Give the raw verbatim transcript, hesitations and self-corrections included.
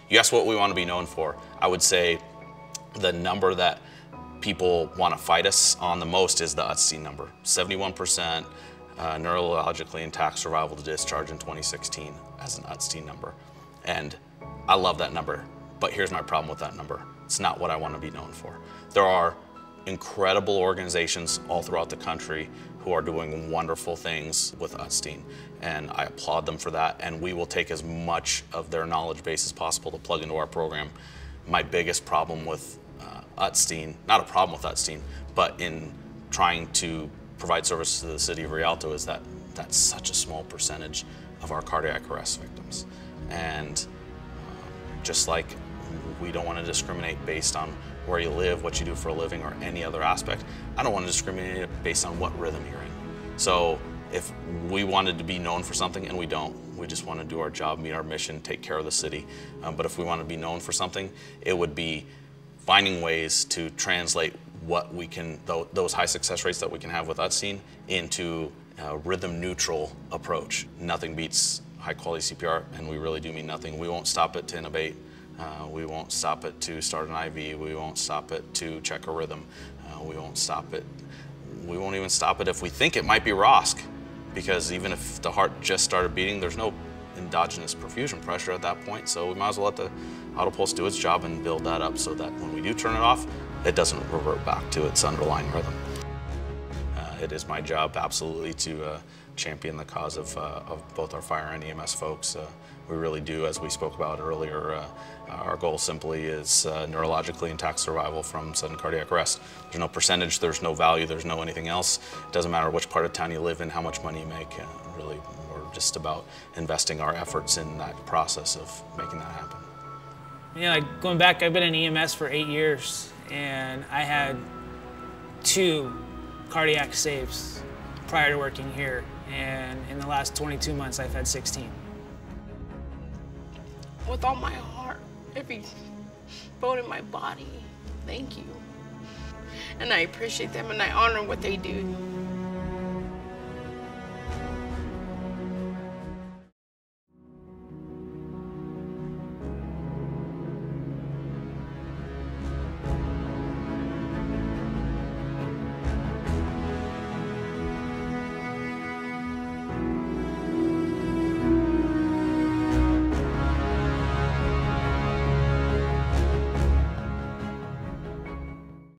You ask what we want to be known for. I would say the number that people want to fight us on the most is the Utstein number. seventy-one percent uh, neurologically intact survival to discharge in twenty sixteen as an Utstein number. And I love that number, but here's my problem with that number. It's not what I want to be known for. There are incredible organizations all throughout the country who are doing wonderful things with Utstein, and I applaud them for that, and we will take as much of their knowledge base as possible to plug into our program. My biggest problem with uh, Utstein, not a problem with Utstein, but in trying to provide services to the city of Rialto is that that's such a small percentage of our cardiac arrest victims. And uh, just like we don't want to discriminate based on where you live, what you do for a living, or any other aspect, I don't want to discriminate based on what rhythm you're in. So if we wanted to be known for something, and we don't, we just want to do our job, meet our mission, take care of the city. Um, but if we want to be known for something, it would be finding ways to translate what we can, th those high success rates that we can have with Utstein into a rhythm neutral approach. Nothing beats high quality C P R, and we really do mean nothing. We won't stop it to intubate. Uh, we won't stop it to start an I V. We won't stop it to check a rhythm. Uh, we won't stop it. We won't even stop it if we think it might be R O S C, because even if the heart just started beating, there's no endogenous perfusion pressure at that point, so we might as well let the auto pulse do its job and build that up so that when we do turn it off, it doesn't revert back to its underlying rhythm. Uh, it is my job absolutely to uh, champion the cause of, uh, of both our fire and E M S folks. Uh, we really do, as we spoke about earlier, uh, our goal simply is uh, neurologically intact survival from sudden cardiac arrest. There's no percentage, there's no value, there's no anything else. It doesn't matter which part of town you live in, how much money you make. Uh, really, we're just about investing our efforts in that process of making that happen. Yeah, like going back, I've been in E M S for eight years, and I had two cardiac saves prior to working here, and in the last twenty-two months, I've had sixteen. With all my heart, every bone in my body, thank you. And I appreciate them, and I honor what they do.